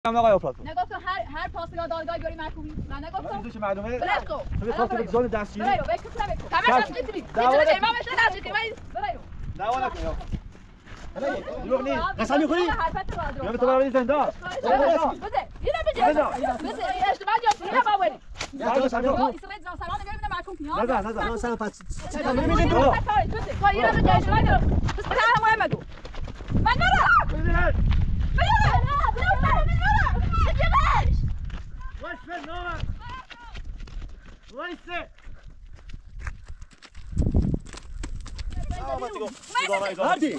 آقای آفراد نگفتم هر پاسگاه دادگاه بیاری محکومی نه نگفتم چه معلومه بلش کو تو خاطر زون دستگیری برو بکن بکن تماش میتونی میتونی امام بشه دستگیری برو دعوا نکن دروغ نیست قسم میخوری حرفت رو یا به تو برای زندان بده اینو بده اشتباه جاست اینو باوری یا تو سلام اسرائیل جان سلام نمیبینه محکوم کیان نزن سلام پس چرا میبینید تو تو اینو بده اشتباه جاست بس تعال محمدو من نرا وایسه نام وایسه هادي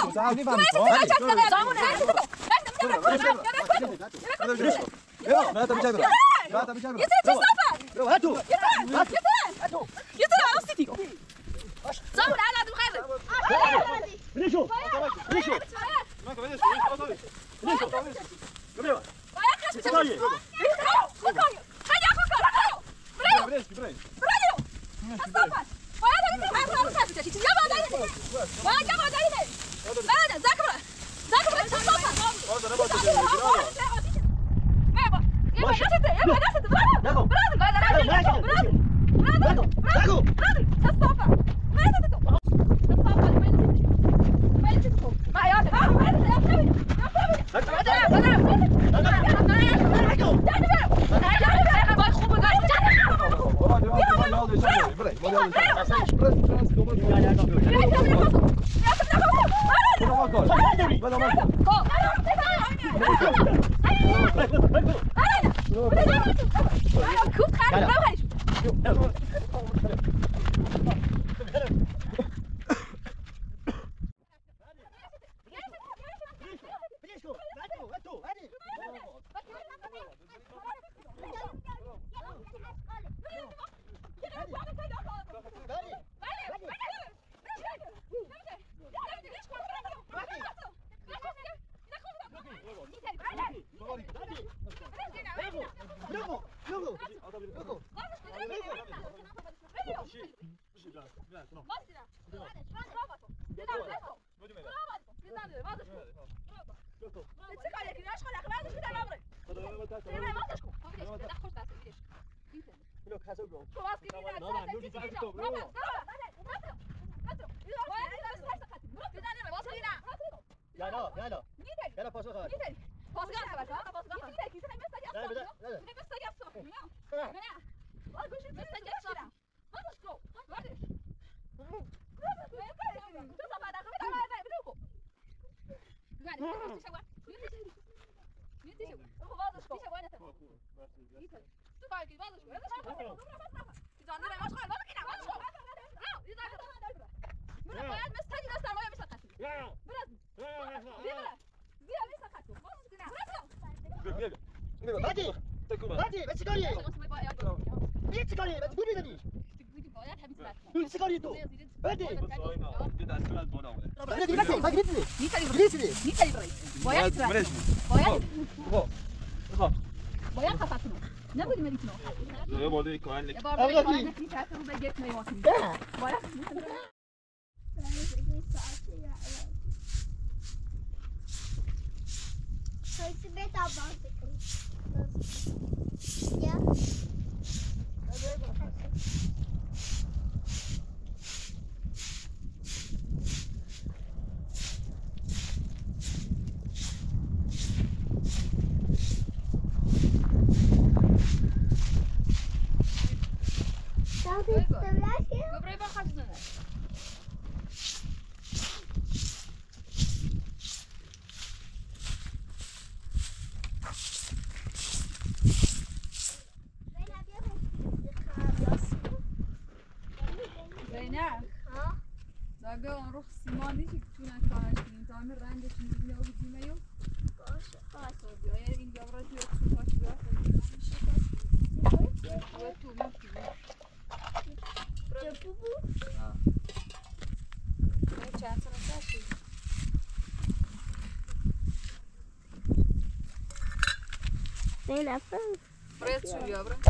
Preto subiu, bro.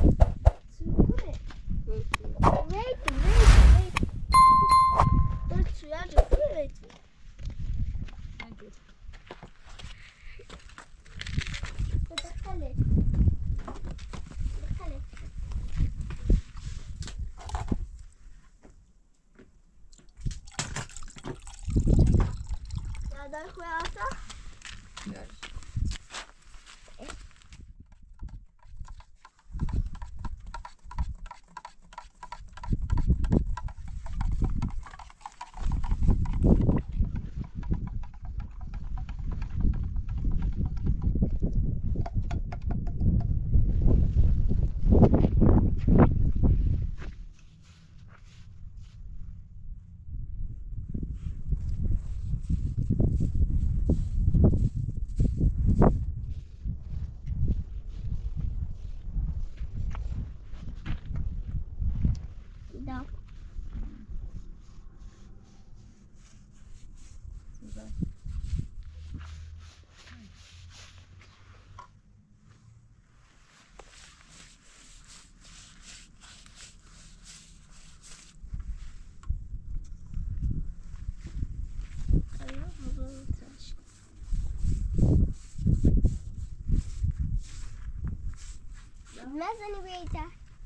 نزني بيته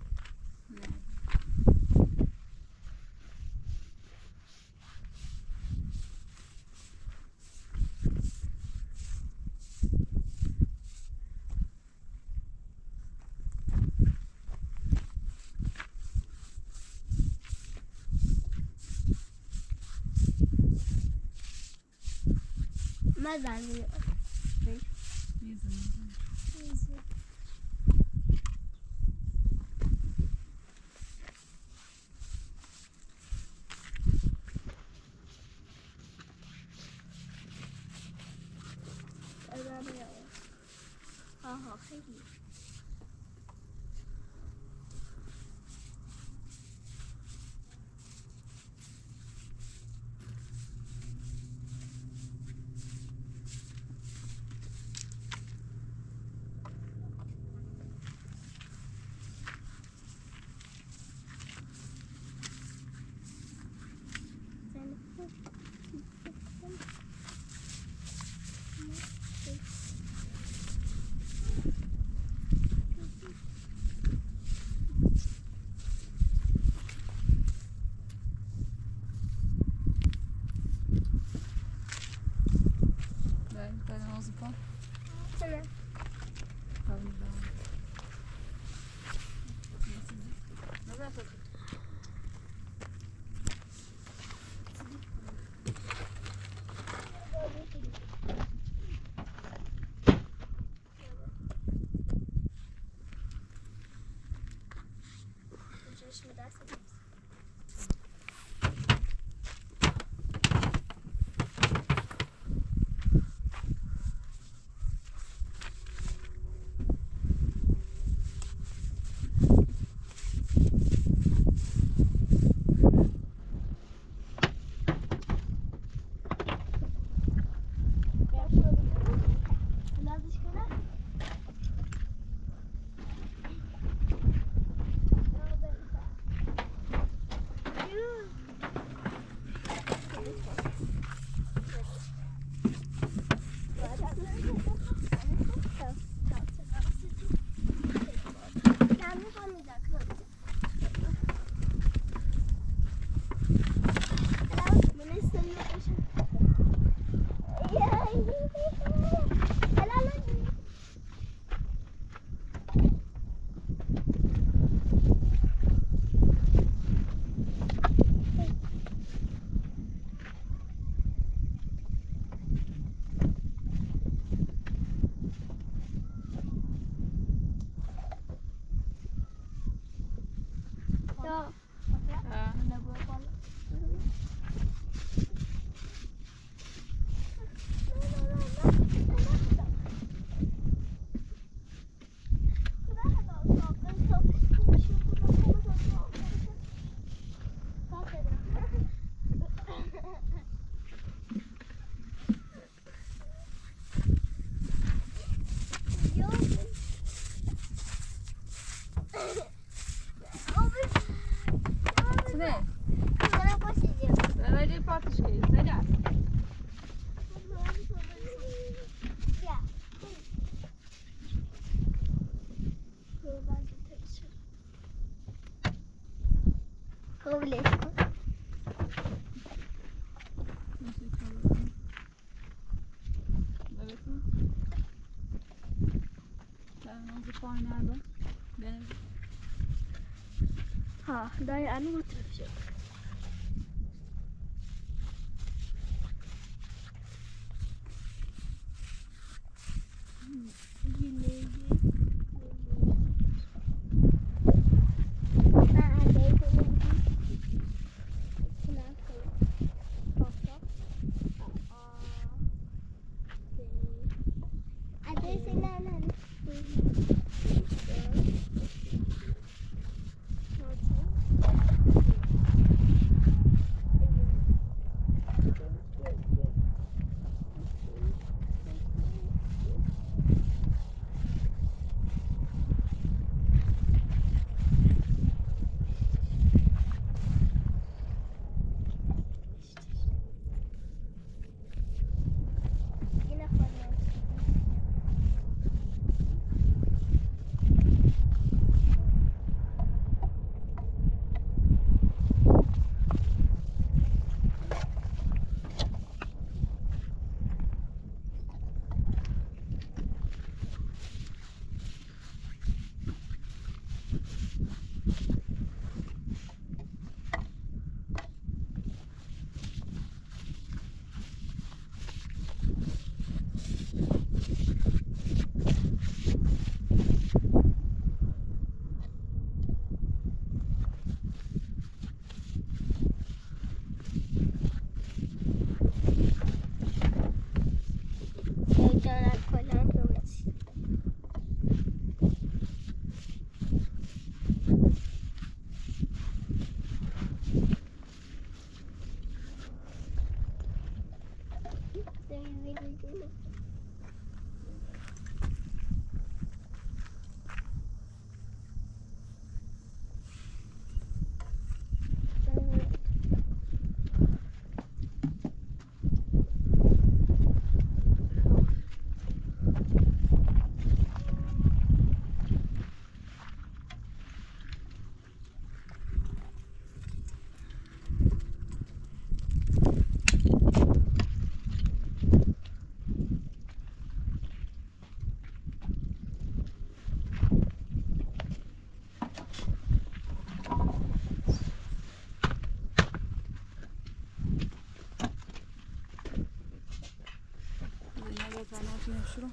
ما زني خیلی ننظف پایین الان بنویس. ها دای الان مطرف شد. شروع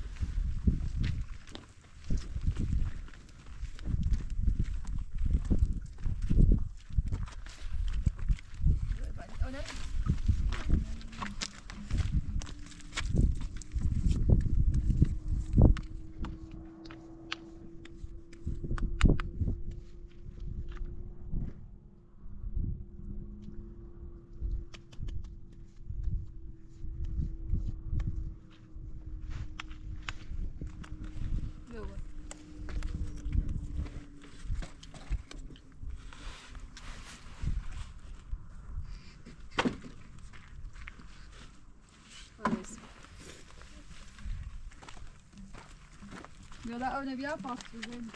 يلا أنا بيا فاصل زين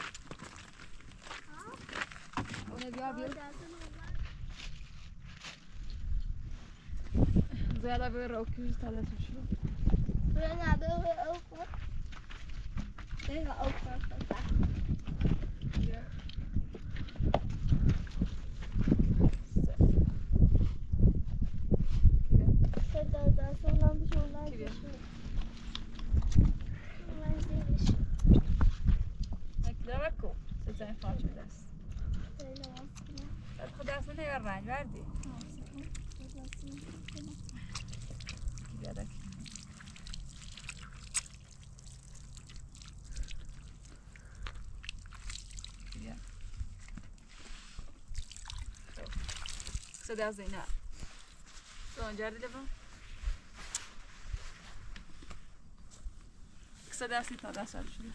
أنا بيا زيادة بيروكي ثلاث شهور أنا بيروكي أنا أوفر زين فاش بس تاخذ اصلا يا الرانج باردي يدك يا صدق زينة شلون جاري لبا صدق سيتا ده صار شو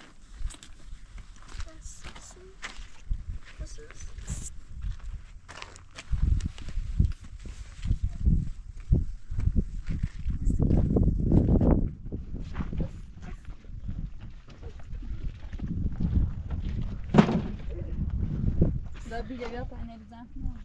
ده بيجي بيقطع هنا بزعفنا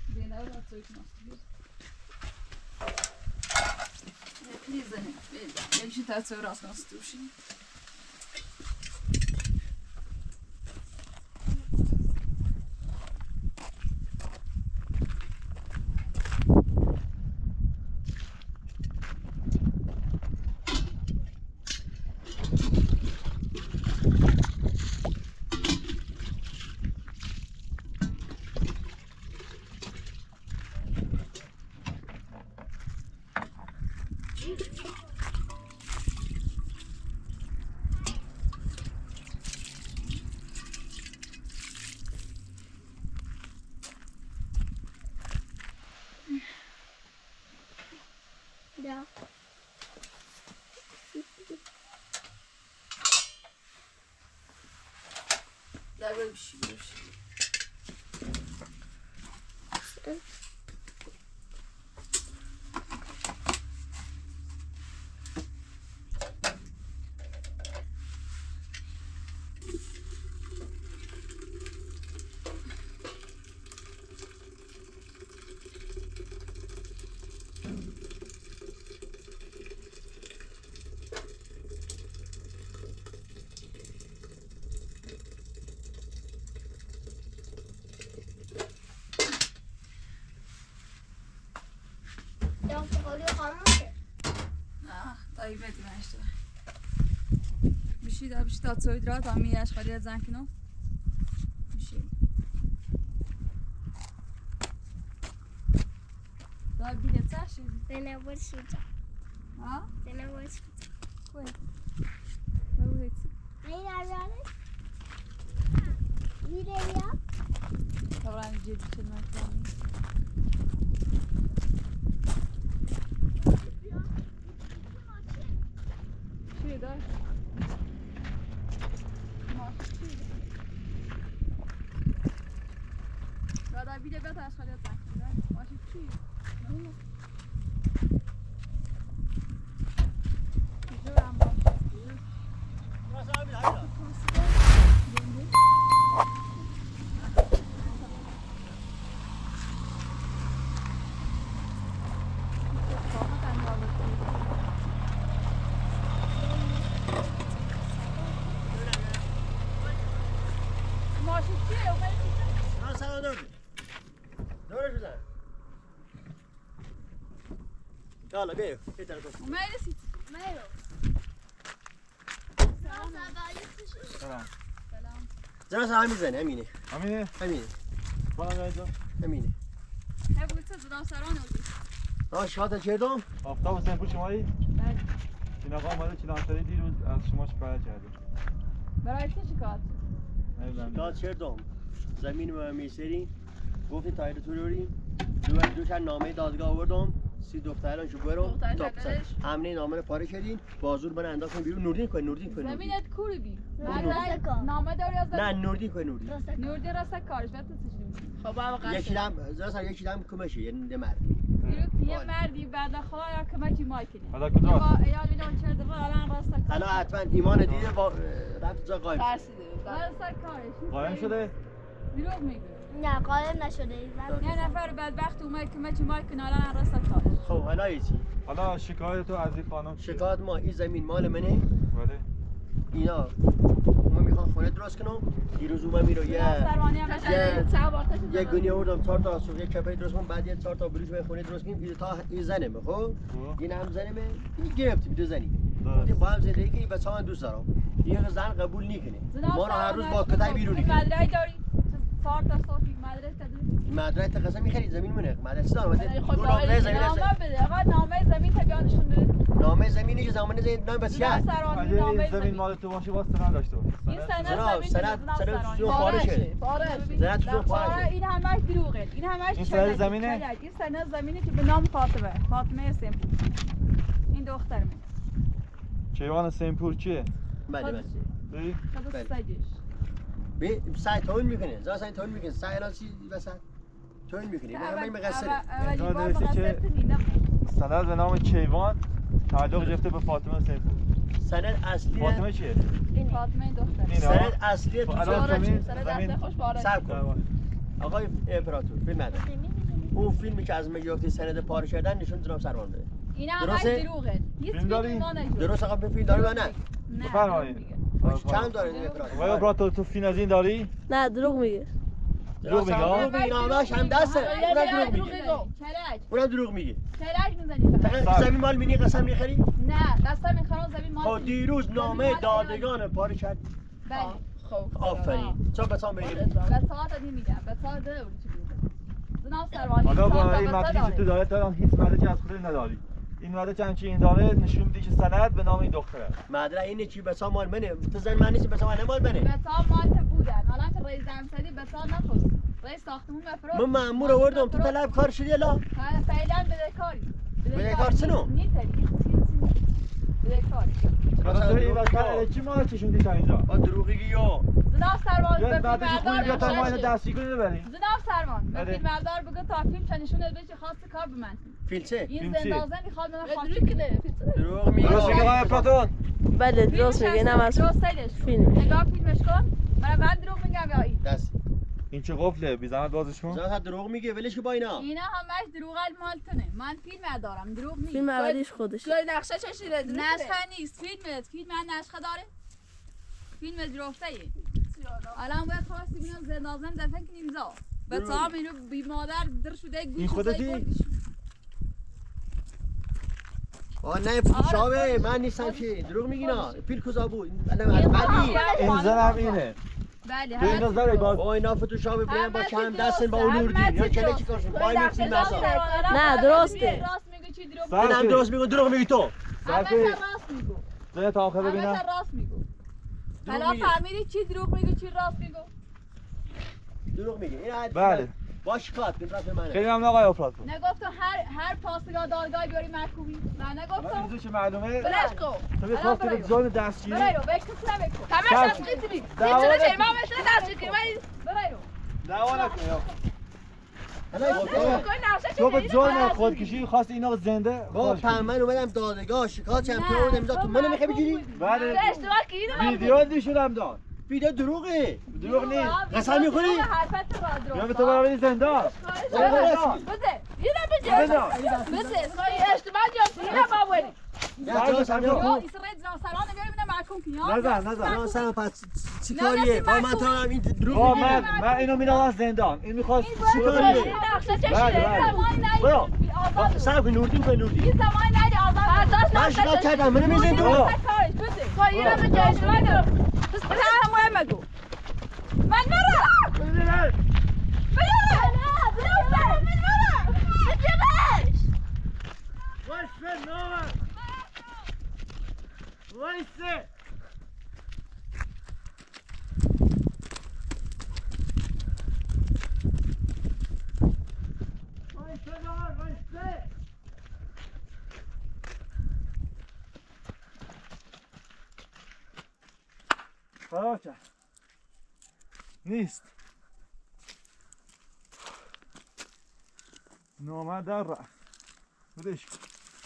Beni öyle soyutmaz. Please, я считаю, свой раз наступший. Ja. Daar wil ik zien. Dan verhoor je gewoon طيب هاتي معي اشتغل بشي تا تسوي درات عمي اش خليها زانكنو بشي طيب بيدي تساشي Den er wordt zoet. ها Den er wordt zoet. كويس لو هيك Nee, daar wel eens. Wie deed je? طبعا الجيب بشي المكان شو ده بعد بيدي بيت اش خليها زانكنو ماشي شي يلا بيه كده لكم وما نسيت Melo. سلام سلام زين سلام زين امينه امینه امينه بana اینجا امينه هاي قلت زدان سرانه ها شهاده کردم آفتاب حسین پور شمایی بله این آقا اومده چیلانتری دیروز از شما شکایت کرده برای چه شکایت نمیدونم شهاده کردم زمین ما میسری گفتی تایر توری دوش نامه دادگاه آوردم 30 دخترانشو برو دختر تا شکرش؟ امنه نامه رو پاره کردین بازور من انداختین بیرون نوردین کن نوردین کن زمینت کوری بی راست کار. نامه داری از نه نوردین کن نوردین نوردی راست کارش بهت چشمی خب بابا قشنگ یکی دم زرا یکی دم کمشه یعنی مرد بیرون یه مردی بعد خواهی کمکی مایکنه حالا کجاست یا بیدون چه در الان راست کار الان حتما ایمان دیده با رفت جا قایم ترسیده راست کارش قایم شده دروغ میگه نه قایم نشده یه نفر بدبخت اومد کمکی مایکنه الان راست کارش خب حالا چی حالا شکایت تو از این خانم چیه؟ شکایت ما این زمین مال منه بله اینا ما میخوان خونه درست کنم دیروز اومد میرو یه سروانی هم یه گونی آوردم 4 تا سوق یه کپی درست کنم بعد یه 4 تا بلوز به خونه درست کنیم این تا این زنمه خب این هم زنمه این گرفت دو زنی گفتیم با هم زندگی کنیم بچه‌ها من دوست دارم این زن قبول نکنه ما رو هر روز با کتای بیرونی کنیم مدرسه داری 4 تا صوفی مدرسه داری مدرسه تقسم می‌خرید زمین منه مدرسه دارم خود دو نامه زمین نامه هست بده آقا نامه زمین تبیانشون بده نامه زمینی که زمان زمین نام بس زدان کرد سرانی اگه نامه این زمین زمین مال تو باشه باز سند داشته باش این سند جناب، زمین سند- زدان سند سرانی. سوزون پاره شد. پاره زنت تو پاره این همش دروغه این همش این چلک، سند زمینه؟ چلک. این سند زمینه که به نام فاطمه سیمپور این دختر من کیوان سیمپور چیه؟ بله بله بی؟ بله. سگش بی سعی تون میکنه زا سعی تون میکنه سعی الان چی وسط تون میکنه من همین مقصره اولی اینجا بار نوشته مقصر که- کنی نه سند به نام کیوان تعلق گرفته به فاطمه سیمپور سند اصلی فاطمه چیه؟ این فاطمه این دختر اینه سند اصلی تو الان پاره زمین سر دست زمین خوش پاره سب کن آقای امپراتور فیلم نده اون فیلمی که از مجیاکتی سند پاره کردن نشون جناب سروان بده. اینا همش درسته؟ دروغه. هیچ فیلم داری؟ فیلمی ما نشد. درست آقا فیلم داره یا نه؟ نه. بفرمایید. چند داره دیگه آیا برات تو فیلم از این داری؟ نه دروغ میگه. دروغ میگه ها؟ دروغ میگه همش هم دسته. اونم دروغ میگه. چرک. اونم دروغ میگه. چرک میزنی فقط. فقط زمین مال مینی قسم میخری؟ نه، قسم میخورم زمین مال. خب دیروز نامه دادگان پاره کرد. بله. خب. آفرین. چون بسام بگیر. به ساعت نمیگم. به ساعت ده چی بود؟ جناب سروانی. حالا با این مطلبی که تو داره تو هیچ مدرکی از خودت نداری. این مدرک هم که این داره نشون میده که سند به نام این دختره. مدرک اینه چی بسام مال منه. تو زن من نیست بسام مال منه. به ساعت مال بودن. حالا که رئیس دمسری به ساعت نخواست. رئیس ساختمون مفروض. من مأمور آوردم تو طلب کار شدی لا. فعلا بدهکاری. بدهکار چنو؟ نیتری. بدهکاری. مثلا این وقت چی مال چشون دیتا اینجا؟ با دروغی یا جناب سروان یه به بعدش خوبی بیا تا ما اینو فیلم دستی کنی ببریم. جناب سروان به بله. فیلمبردار بگو تا فیلم چنشون بشه خواست کار به من. فیلچه این فیلم چی؟ زندازه میخواد من خواست کنه. دروغ میگه. درست میگه آقای پلاتون؟ بله درست میگه. اینم از فیلم. نگاه فیلمش کن. من دروغ میگم یا این. دست. این چه قفله؟ بی زحمت بازش کن. زاد دروغ میگه ولش که با اینا. اینا همش دروغ مالتونه. من فیلم دارم دروغ نیست. فیلم اولیش خودش. تو نقشه چشیده نسخه نیست. فیلم من نسخه داره. فیلم جرفته ای. الان باید خواستی بینم زندازم دفن کنیم زا. به تمام اینو بی مادر در شده گوش. این خودتی؟ نه شاوه من نیستم که دروغ میگینا. پیل کجا بود؟ الان از بعدی. این زنم اینه. بله تو این نظر باز. با اینا فتو شاوه بریم با کم دستن با اون نوردین. یا کله چی کارشون؟ با این فیلم ازا. نه درسته. راست میگه چی دروغ اینم درست میگو دروغ میگی تو. همش راست میگو. زنه تا آخر ببینم. همش راست میگو. دروغ حالا میگه. فهمیدی چی دروغ میگه چی راست میگو؟ دروغ میگه. این بله. با شکات به طرف منه. خیلی ممنون آقای پلاتون. نگفتم هر پاسگاه دادگاه بیاری محکومی. نه نگفتم. این چه معلومه؟ بلش کن. تو به خواستی به جان دستگیری. برای رو بکن بکن. همش دستگیری. دعوا چرا نکن. ما مثل دستگیری برای رو. دعوا نکن یا. تو تو به جان خودکشی خواستی اینا زنده. با من اومدم دادگاه شکات چم تو آوردم اینجا تو منو میخوای بگیری؟ بله. اشتباه کردی. ویدیو نشونم داد. ویدیو دروغه. دروغ نیست. قسم میخوری؟ حرفت را دروغ. یا به تو برای زندان. بده. اینا بده. اشتباه جان. اینا باوری. یا جا سم یا یا اسرائیل زنسران بیاریم اینا محکوم کنی. نزن. سم پس چی کاریه؟ با من تو هم این دروغ با میگی. من اینو میدم از زندان. این میخواست چی کاریه؟ برو. سم که نوردین به نوردین. این زمان نده آزاد. من شکات کردم منو میزن تو. برو. اینا به جای شما دارم. بس هم مهم گو. من مرا. وایسه نامه. وایسه. وایسه نامه. وایسه. فرار کرد. نیست. نامه در رفت. بدش کن.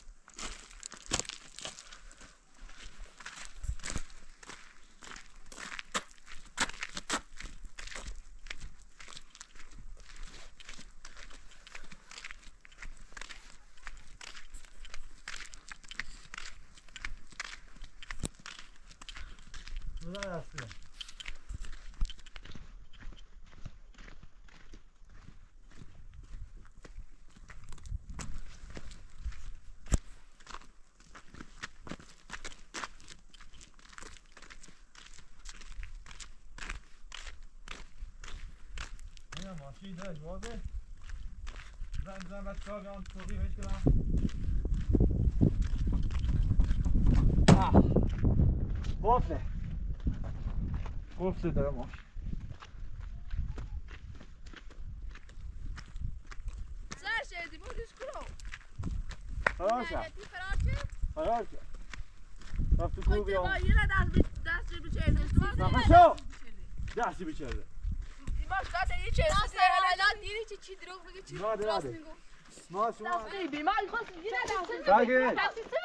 ماشین داشت واضح زن بچه ها بیان توقیفش کنم قفله قفله داره ماشین سر شدی بودش کرو. فرار کرد فرار کرد رفت تو کو بیام دست بچه نفشو دستی بچرده باش داده یه چه الان دیدی چی دروغ میگه چی راست میگه ما شما بیمار خواست دیگه ساگه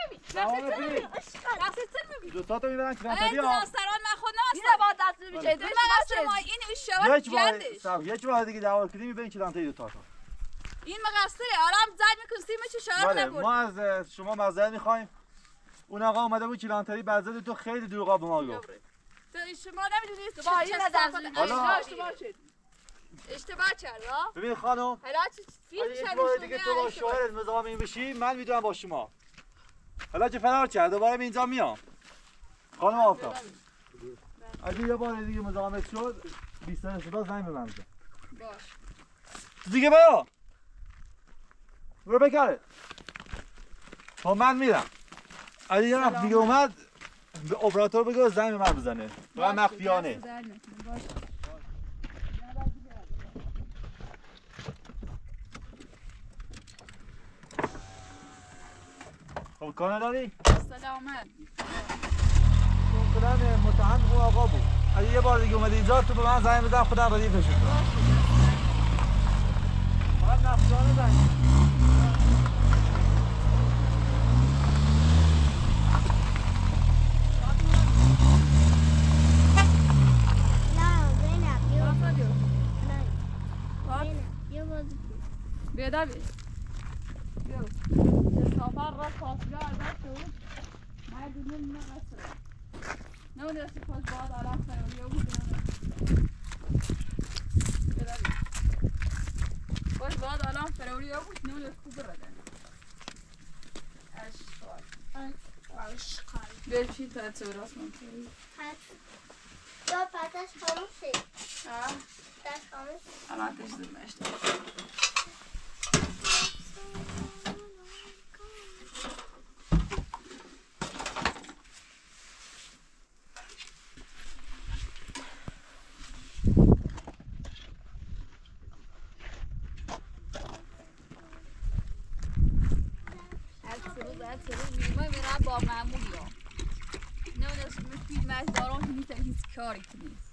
دست دو تا تو میبرن که نفری این ها داستان من خود نمیستم با دست بچه این شوار یک بار جندش یک بار دیگه دعوا کردیم میبرین که دانته دو تا این مقصره آرام زد میکنه سیم چه شهر بله نبود. ما از شما معذرت میخوایم. اون آقا اومده بود کلانتری بعضی تو خیلی دروغا به ما گفت. تو شما نمیدونید چه با این حالا اشتباه کرد ها؟ ببین خانم حالا چه فیلم اگه یک شد بار دیگه تو با شوهرت مزاحم بشی من میدونم با شما. حالا که فرار کرد دوباره به اینجا میام. خانم آفتاب اگه یه بار دیگه مزاحمت شد 20 تا صدا زنگ به من بزن. باش. دیگه برو. برو بکاره. خب من میرم. اگه یه وقت دیگه اومد به اپراتور بگو زنگ به من بزنه. و مخفیانه. باش. خب کانه داری؟ سلامت. مثلا متهم اون آقا بود. اگه یه بار دیگه اومد اینجا تو به من زنگ بزن خودم ردیفش کنم. فقط مخفیانه زنگ. بیدا بی بیو سفر را فاصله ازت شد ما دونیم نقصه نمونه دستی پاس باید علام فراری او بود بیدا بی پاس باید علام فراری او بود نمونه خوب ردن اشکال بیشی تا اتو راست منطقی یا پتش خاموشی ها پتش خاموش الان تشدید مشته با معمولی ها نه از فیلم از داران که نیست هیچ کاری کنید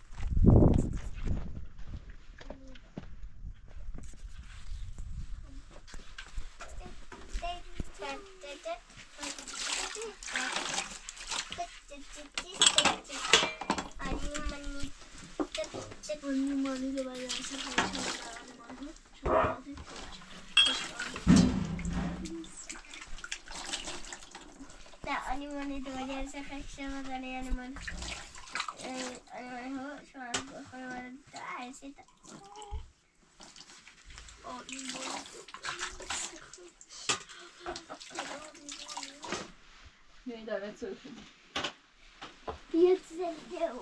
animali dolayı seçeceğim yani animal animal şu an koyuyorum da her şey de o ne davet söyleyeyim yetişiyor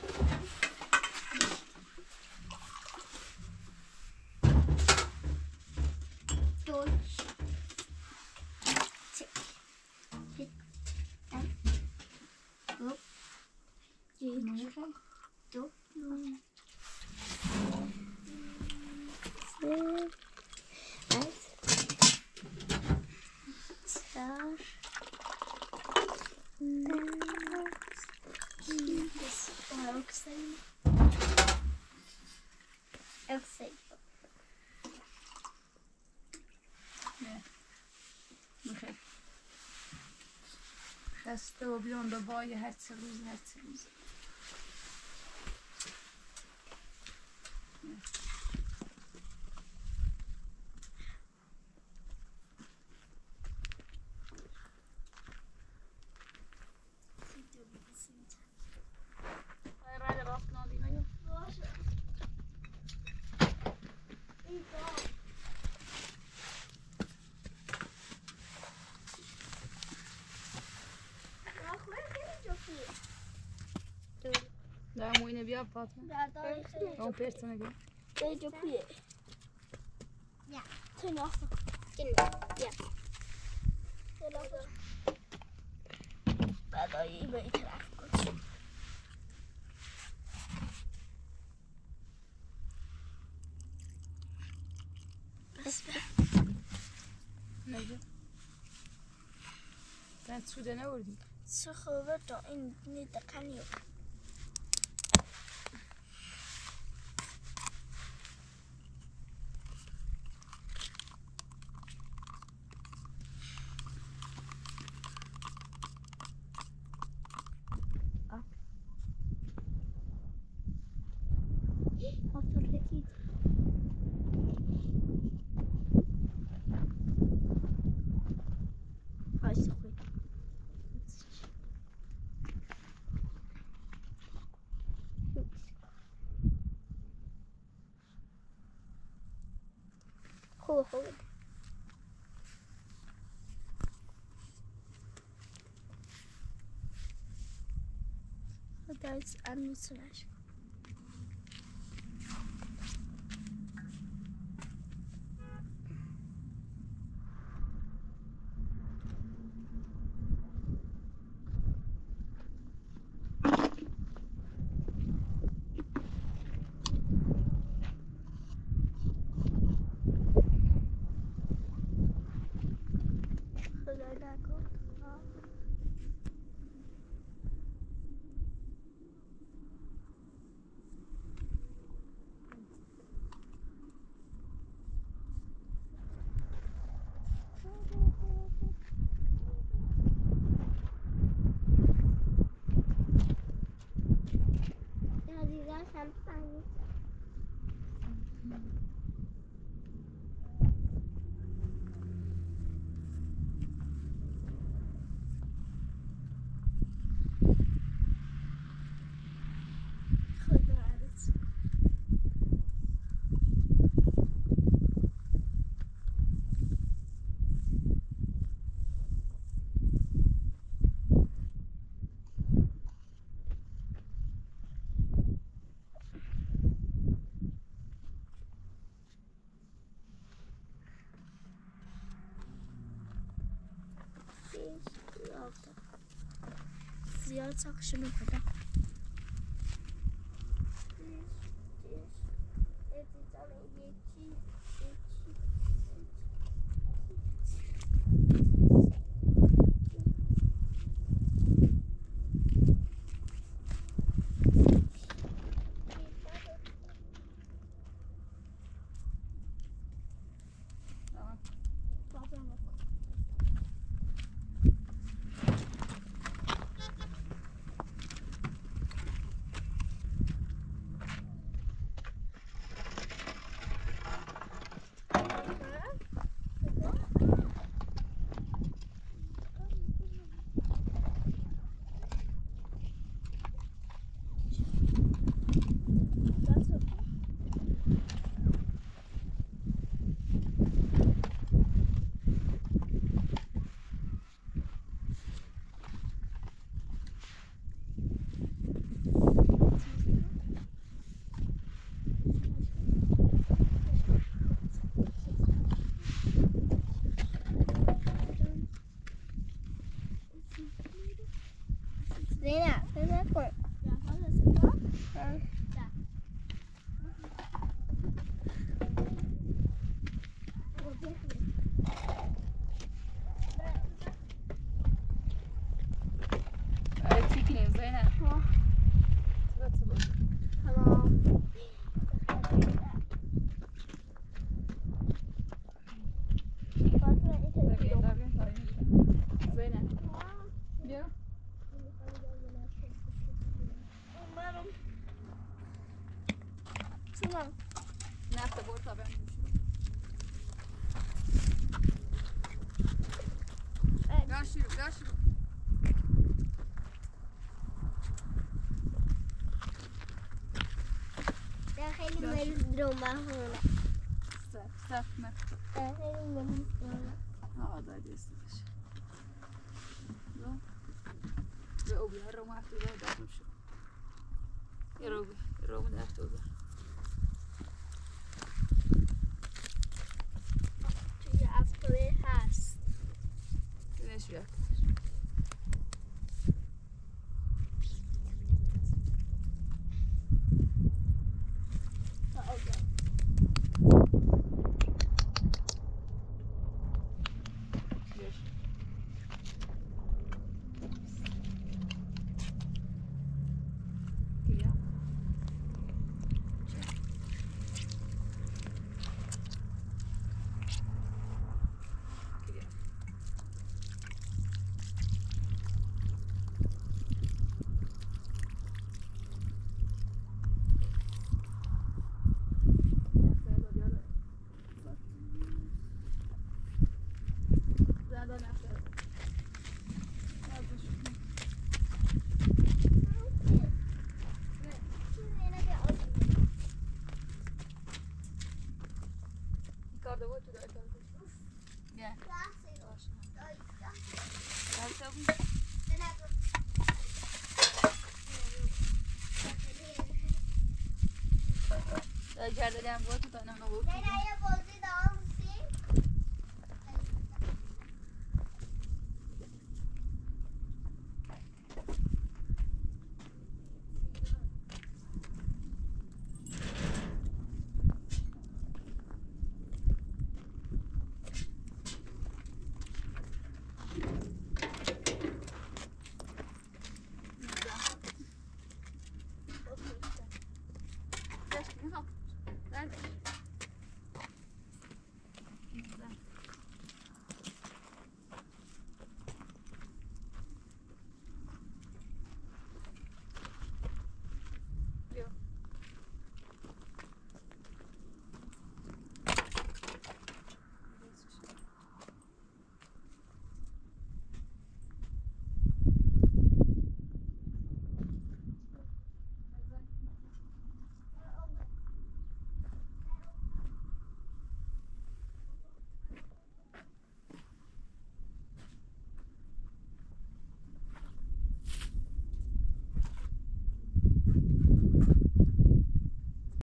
خسته و بیان به بای هر سه روز Dá uma unha bia foto. Vamos pensando aqui. Desde o pie. Ja. Til nossa. Ja. بعد این به طرف کن. بس. نجا. sen suda ne vurdun? Så خوبه تا این ندکنیو. خوب خوب خدایت میتونش زیاد ساقش میکنم Zena, ven por. تیکنیم زینب Tamam. زینب بیا Tamam. نفت برد تا بهم گاه شروع Jag خیلی مریض درمه هونه. صف نه خیلی مریض درمه. دادی استش به او بیا رو مفت رو دادم شد یه رو در تو بر توی افکاره هست. بینش بیا بیا. جردی هم بود تو نمو بود.